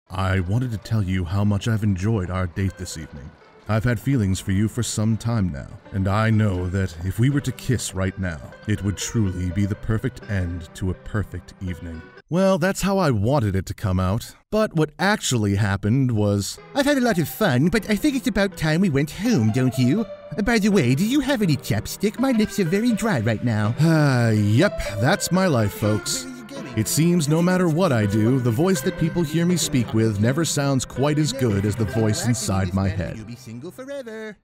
I wanted to tell you how much I've enjoyed our date this evening. I've had feelings for you for some time now, and I know that if we were to kiss right now, it would truly be the perfect end to a perfect evening. Well, that's how I wanted it to come out. But what actually happened was... I've had a lot of fun, but I think it's about time we went home, don't you? By the way, do you have any chapstick? My lips are very dry right now. Yep, that's my life, folks. It seems no matter what I do, the voice that people hear me speak with never sounds quite as good as the voice inside my head. You'll be single forever.